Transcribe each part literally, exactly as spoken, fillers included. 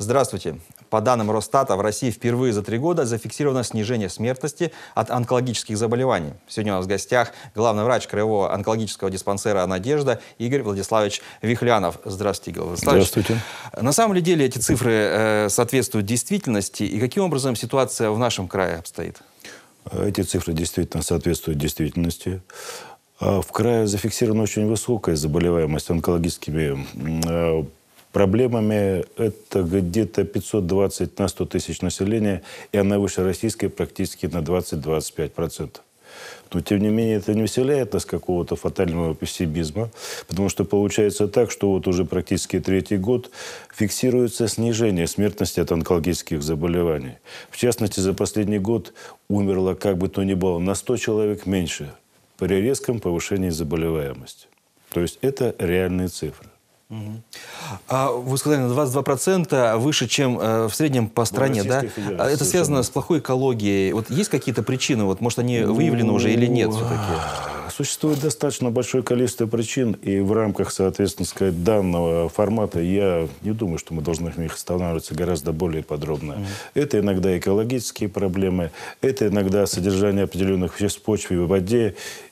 Здравствуйте. По данным Росстата, в России впервые за три года зафиксировано снижение смертности от онкологических заболеваний. Сегодня у нас в гостях главный врач Краевого онкологического диспансера «Надежда» Игорь Владиславович Вихлянов. Здравствуйте, Игорь Владиславович. Здравствуйте. На самом ли деле эти цифры э, соответствуют действительности? И каким образом ситуация в нашем крае обстоит? Эти цифры действительно соответствуют действительности. В крае зафиксирована очень высокая заболеваемость онкологическими проблемами. Это где-то пятьсот двадцать на сто тысяч населения, и она выше российской практически на двадцать-двадцать пять процентов. Но, тем не менее, это не вселяет нас какого-то фатального пессимизма, потому что получается так, что вот уже практически третий год фиксируется снижение смертности от онкологических заболеваний. В частности, за последний год умерло, как бы то ни было, на сто человек меньше при резком повышении заболеваемости. То есть это реальные цифры. Угу. А вы сказали, на двадцать два процента выше, чем э, в среднем по стране, да? А это связано с плохой экологией. Вот есть какие-то причины? Вот, может, они выявлены уже или нет все-таки? Существует достаточно большое количество причин, и в рамках, соответственно, сказать, данного формата я не думаю, что мы должны в них останавливаться гораздо более подробно. Mm. Это иногда экологические проблемы, это иногда содержание определенных веществ в почве и в воде,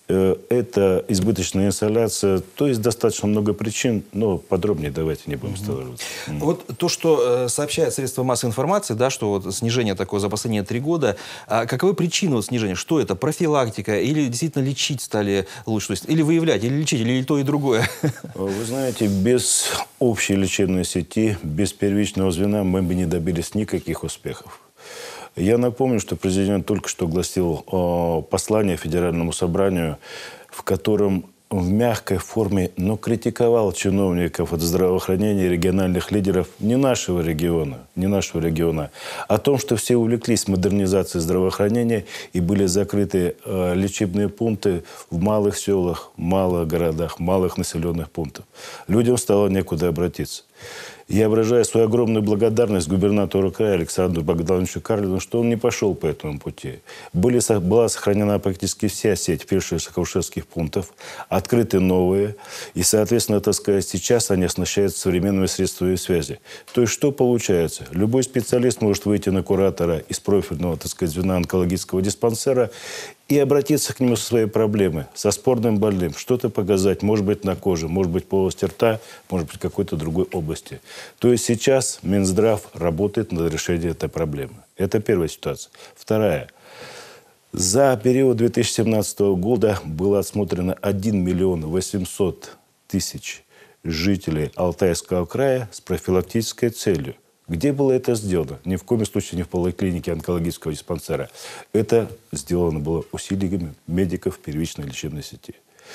это избыточная инсоляция. То есть достаточно много причин, но подробнее давайте не будем останавливаться. Mm-hmm. Вот то, что э, сообщают средства массовой информации, да, что вот снижение такое за последние три года, а каковы причины вот снижения? Что это? Профилактика? Или действительно лечить стали лучше? То есть, или выявлять, или лечить, или то и другое? Вы знаете, без общей лечебной сети, без первичного звена мы бы не добились никаких успехов. Я напомню, что президент только что огласил э, послание Федеральному собранию, в котором в мягкой форме, но критиковал чиновников от здравоохранения, региональных лидеров не нашего региона, не нашего региона, о том, что все увлеклись модернизацией здравоохранения и были закрыты э, лечебные пункты в малых селах, малых городах, малых населенных пунктах. Людям стало некуда обратиться. Я выражаю свою огромную благодарность губернатору края Александру Богдановичу Карлину, что он не пошел по этому пути. Были, была сохранена практически вся сеть фельдшерско-акушерских пунктов, открыты новые, и, соответственно, так сказать, сейчас они оснащаются современными средствами связи. То есть, что получается? Любой специалист может выйти на куратора из профильного, так сказать, звена онкологического диспансера и обратиться к нему со своей проблемой, со спорным больным, что-то показать, может быть, на коже, может быть, по области рта, может быть, в какой-то другой области. То есть сейчас Минздрав работает над решением этой проблемы. Это первая ситуация. Вторая. За период две тысячи семнадцатого года было осмотрено один миллион восемьсот тысяч жителей Алтайского края с профилактической целью. Где было это сделано? Ни в коем случае не в поликлинике онкологического диспансера. Это сделано было усилиями медиков первичной лечебной сети.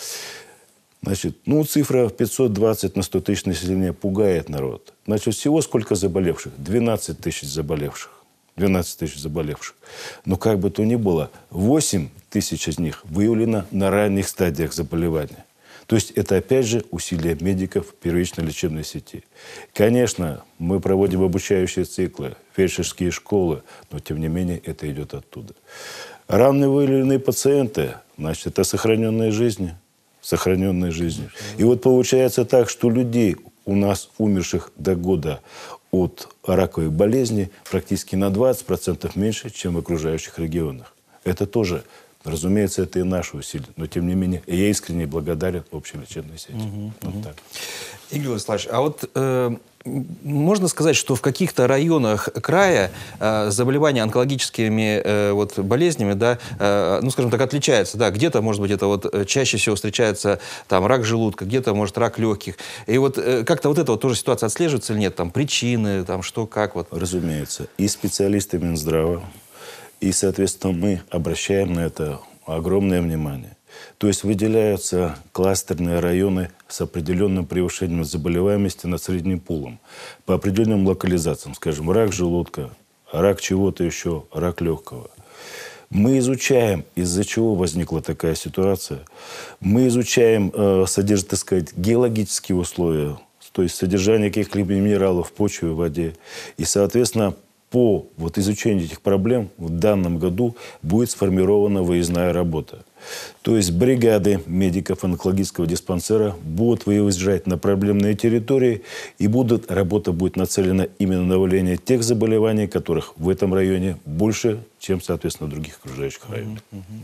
Значит, ну, цифра пятьсот двадцать на сто тысяч населения пугает народ. Значит, всего сколько заболевших? двенадцать тысяч заболевших. двенадцать тысяч заболевших. Но как бы то ни было, восемь тысяч из них выявлено на ранних стадиях заболевания. То есть это, опять же, усилия медиков первичной лечебной сети. Конечно, мы проводим обучающие циклы, фельдшерские школы, но, тем не менее, это идет оттуда. Ранее выявленные пациенты, значит, это сохраненные жизни. Сохраненные жизни. И вот получается так, что людей у нас, умерших до года от раковой болезни, практически на двадцать процентов меньше, чем в окружающих регионах. Это тоже... Разумеется, это и наши усилия. Но, тем не менее, я искренне благодарен общей лечебной сети. Угу, вот угу. так. Игорь Владиславович, а вот э, можно сказать, что в каких-то районах края э, заболевания онкологическими э, вот, болезнями, да, э, ну, скажем так, отличаются. Да, где-то, может быть, это вот чаще всего встречается там, рак желудка, где-то, может, рак легких. И вот э, как-то вот эта вот тоже ситуация отслеживается или нет? Там причины, там что, как? Вот. Разумеется. И специалисты Минздрава, и, соответственно, мы обращаем на это огромное внимание. То есть выделяются кластерные районы с определенным превышением заболеваемости над средним пулом. По определенным локализациям, скажем, рак желудка, рак чего-то еще, рак легкого. Мы изучаем, из-за чего возникла такая ситуация. Мы изучаем, э, содержит, так сказать, геологические условия, то есть содержание каких-либо минералов в почве, в воде. И, соответственно, по вот изучению этих проблем в данном году будет сформирована выездная работа. То есть бригады медиков онкологического диспансера будут выезжать на проблемные территории, и будут, работа будет нацелена именно на выявление тех заболеваний, которых в этом районе больше, чем, соответственно, в других окружающих районах.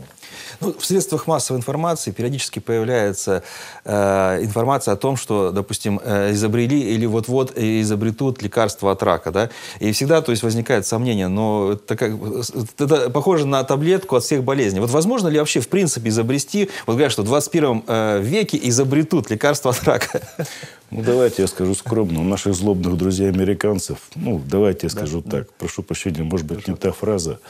Ну, в средствах массовой информации периодически появляется э, информация о том, что, допустим, э, изобрели или вот-вот изобретут лекарство от рака, да, и всегда, то есть, возникает сомнение, но это, как, это похоже на таблетку от всех болезней. Вот возможно ли вообще, в принципе, изобрести, вот говорят, что в двадцать первом э, веке изобретут лекарство от рака? Ну, давайте я скажу скромно. У наших злобных друзей-американцев, ну, давайте я скажу да, так, да. прошу прощения, может быть, не та фраза.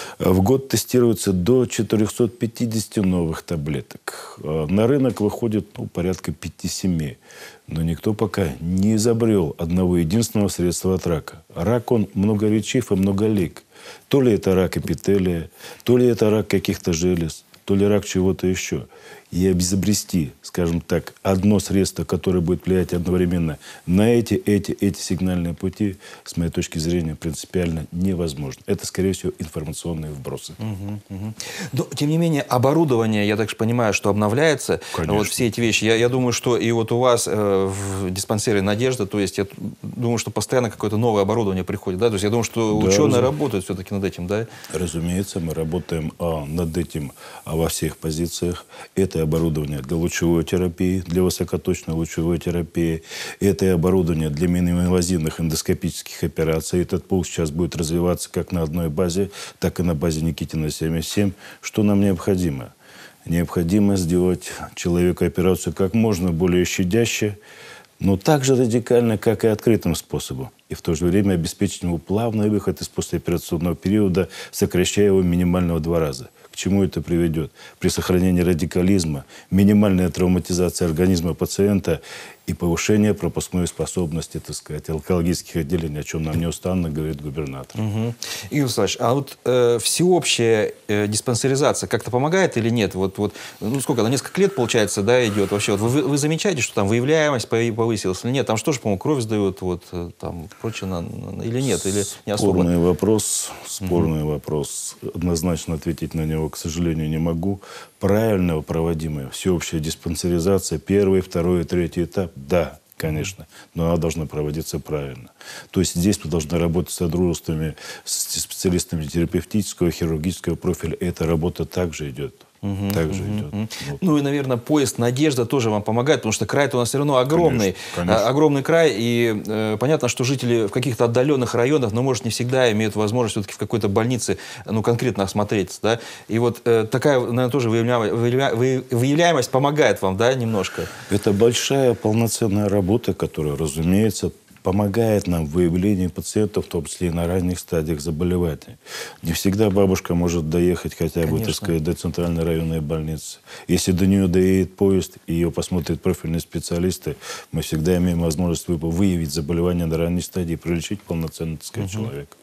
В год тестируется до четырёхсот пятидесяти новых таблеток. На рынок выходит, ну, порядка пяти-семи. Но никто пока не изобрел одного единственного средства от рака. Рак, он многоречив и многолик. То ли это рак эпителия, то ли это рак каких-то желез, то ли рак чего-то еще. И изобрести, скажем так, одно средство, которое будет влиять одновременно на эти, эти, эти сигнальные пути, с моей точки зрения, принципиально невозможно. Это, скорее всего, информационные вбросы. Угу, угу. Но, тем не менее, оборудование, я так понимаю, что обновляется. Конечно. Вот все эти вещи. Я, я думаю, что и вот у вас э, в диспансере «Надежда», то есть я думаю, что постоянно какое-то новое оборудование приходит. Да? То есть я думаю, что да, ученые разум... работают все-таки над этим, да? Разумеется, мы работаем а, над этим а, во всех позициях. Это оборудование для лучевой терапии, для высокоточной лучевой терапии. Это и оборудование для минимоинвазивных эндоскопических операций. Этот пул сейчас будет развиваться как на одной базе, так и на базе Никитина семьдесят семь. Что нам необходимо? Необходимо сделать человеку операцию как можно более щадяще, но так же радикально, как и открытым способом. И в то же время обеспечить ему плавный выход из послеоперационного периода, сокращая его минимально в два раза. К чему это приведет? При сохранении радикализма, минимальная травматизация организма пациента и повышение пропускной способности, так сказать, онкологических отделений, о чем нам неустанно говорит губернатор. Угу. Игорь Владиславович, а вот э, всеобщая э, диспансеризация как-то помогает или нет? Вот, вот, ну, сколько, на несколько лет, получается, да, идет вообще? Вот вы, вы замечаете, что там выявляемость повысилась или нет? Там что же, по-моему, кровь сдают, вот, там, прочее, на, на, или нет? Или не особо? Спорный вопрос, спорный угу. вопрос. Однозначно ответить на него, к сожалению, не могу. Правильно проводимая всеобщая диспансеризация, первый, второй и третий этап, да, конечно, но она должна проводиться правильно. То есть здесь мы должны работать с содружествами, с специалистами терапевтического, хирургического профиля. Эта работа также идет. Угу, также угу, идет. Угу. Вот. Ну и, наверное, поезд «Надежда» тоже вам помогает, потому что край-то у нас все равно огромный. Конечно, конечно. Огромный край, и э, понятно, что жители в каких-то отдаленных районах, но, может, не всегда имеют возможность все-таки в какой-то больнице, ну, конкретно осмотреться, да. И вот э, такая, наверное, тоже выявляемость, выявляемость помогает вам, да, немножко? Это большая полноценная работа, которая, разумеется, помогает нам в выявлении пациентов, в том числе и на ранних стадиях заболевания. Не всегда бабушка может доехать хотя бы, Конечно. так сказать, до центральной районной больницы. Если до нее доедет поезд и ее посмотрят профильные специалисты, мы всегда имеем возможность выявить заболевание на ранней стадии и пролечить полноценно, так сказать, угу. человека.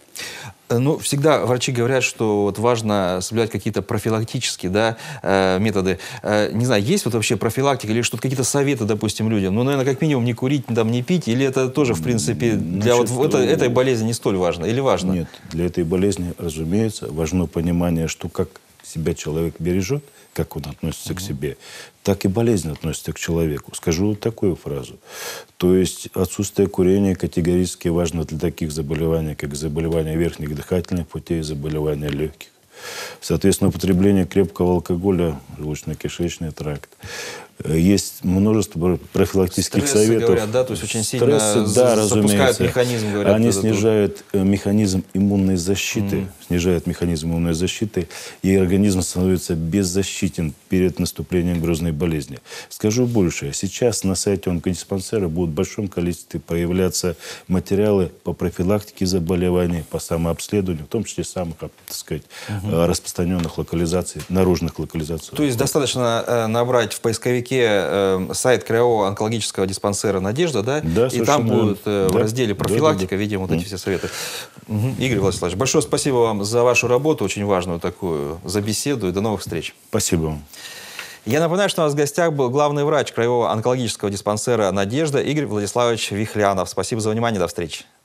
Ну, всегда врачи говорят, что вот важно соблюдать какие-то профилактические, да, э, методы. Э, не знаю, есть вот вообще профилактика или что-то, какие-то советы, допустим, людям? Ну, наверное, как минимум не курить, там, не пить, или это тоже, в принципе, для Значит, вот это, этой болезни не столь важно? Или важно? Нет, для этой болезни, разумеется, важно понимание, что как себя человек бережет, как он относится mm-hmm. к себе, так и болезнь относится к человеку. Скажу вот такую фразу. То есть отсутствие курения категорически важно для таких заболеваний, как заболевания верхних дыхательных путей, заболевания легких. Соответственно, употребление крепкого алкоголя, желудочно-кишечный тракт. Есть множество профилактических Стрессы, советов. Говорят, да, то есть очень сильно Стрессы, да, запускают механизм, говорят. Они снижают тут. механизм иммунной защиты, mm. снижают механизм иммунной защиты, и организм становится беззащитен перед наступлением грозной болезни. Скажу больше. Сейчас на сайте онкодиспансера будут в большом количестве появляться материалы по профилактике заболеваний, по самообследованию, в том числе самых, так сказать, mm-hmm. распространенных локализаций, наружных локализаций. То есть достаточно э, набрать в поисковике э, сайт Краевого онкологического диспансера «Надежда», да? Да, и там будут э, да. в разделе «Профилактика», да, да, да. видимо, вот mm. эти все советы. Угу. Игорь Владиславович, большое спасибо вам за вашу работу, очень важную такую, за беседу, и до новых встреч. Спасибо вам. Я напоминаю, что у нас в гостях был главный врач Краевого онкологического диспансера «Надежда» Игорь Владиславович Вихлянов. Спасибо за внимание, до встречи.